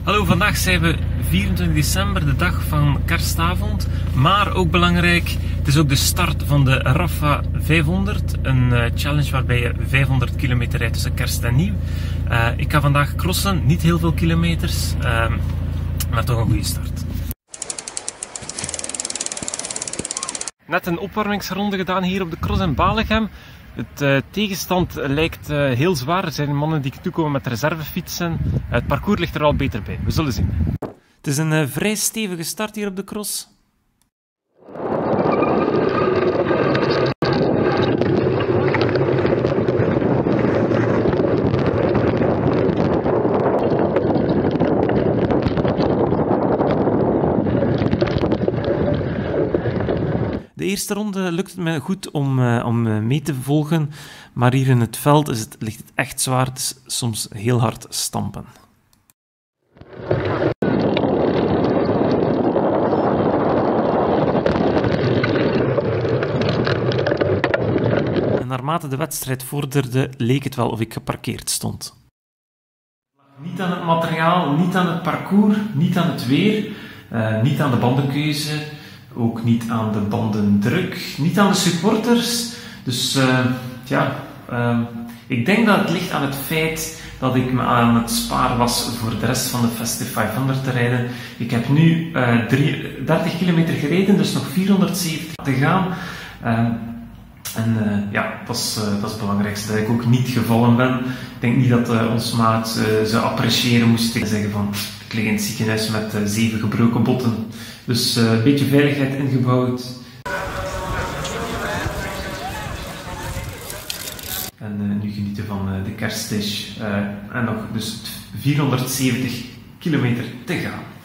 Hallo, vandaag zijn we 24 december, de dag van kerstavond. Maar ook belangrijk, het is ook de start van de Rapha 500. Een challenge waarbij je 500 kilometer rijdt tussen kerst en nieuw. Ik ga vandaag crossen, niet heel veel kilometers, maar toch een goede start. Net een opwarmingsronde gedaan hier op de cross in Balegem. Het tegenstand lijkt heel zwaar. Er zijn mannen die toekomen met reservefietsen. Het parcours ligt er al beter bij. We zullen zien. Het is een vrij stevige start hier op de cross. De eerste ronde lukt het me goed om mee te volgen, maar hier in het veld ligt het echt zwaar. Het is soms heel hard stampen. En naarmate de wedstrijd vorderde, leek het wel of ik geparkeerd stond. Niet aan het materiaal, niet aan het parcours, niet aan het weer, niet aan de bandenkeuze. Ook niet aan de bandendruk, niet aan de supporters. Dus ik denk dat het ligt aan het feit dat ik me aan het sparen was voor de rest van de Festive 500 te rijden. Ik heb nu 30 kilometer gereden, dus nog 470 te gaan. Dat is het belangrijkste, dat ik ook niet gevallen ben. Ik denk niet dat ons maat ze appreciëren moest ik zeggen van ik lig in het ziekenhuis met 7 gebroken botten. Dus een beetje veiligheid ingebouwd. En nu genieten van de kerstdish. En nog dus 470 kilometer te gaan.